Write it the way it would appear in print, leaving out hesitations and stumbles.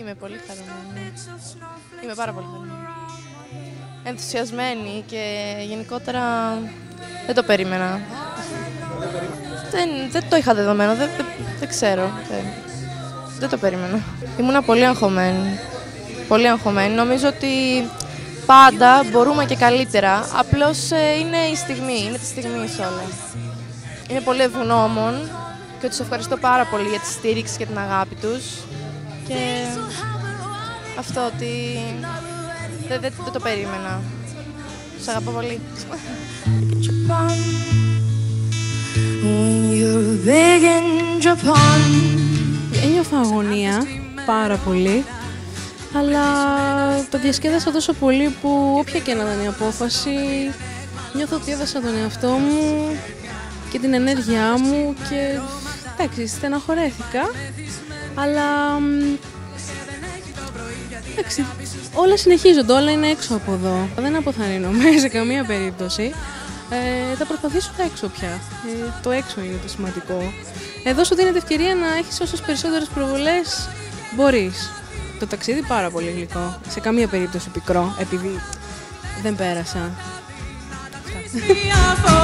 Είμαι πολύ χαρούμενη. Είμαι πάρα πολύ χαρούμενη. Ενθουσιασμένη και γενικότερα δεν το περίμενα. Δεν το είχα δεδομένο, δεν ξέρω. Δεν το περίμενα. Ήμουνα πολύ αγχωμένη. Πολύ αγχωμένη. Νομίζω ότι πάντα μπορούμε και καλύτερα. Απλώς είναι η στιγμή, είναι τη στιγμή όλα. Είμαι πολύ ευγνώμων και τους ευχαριστώ πάρα πολύ για τη στήριξη και την αγάπη τους. Και αυτό ότι δεν το περίμενα. Τους αγαπώ πολύ. Ένιωθα αγωνία πάρα πολύ, αλλά το διασκέδασα τόσο πολύ που όποια και να ήταν η απόφαση, νιώθω ότι έδωσα τον εαυτό μου και την ενέργειά μου και εντάξει, στεναχωρέθηκα, αλλά εντάξει, όλα συνεχίζονται, όλα είναι έξω από εδώ. Δεν αποθαρρύνομαι σε καμία περίπτωση. Θα προσπαθήσω έξω πια. Το έξω είναι το σημαντικό. Εδώ σου δίνεται ευκαιρία να έχεις όσες περισσότερες προβολές μπορείς. Το ταξίδι πάρα πολύ γλυκό. Σε καμία περίπτωση πικρό, επειδή δεν πέρασα.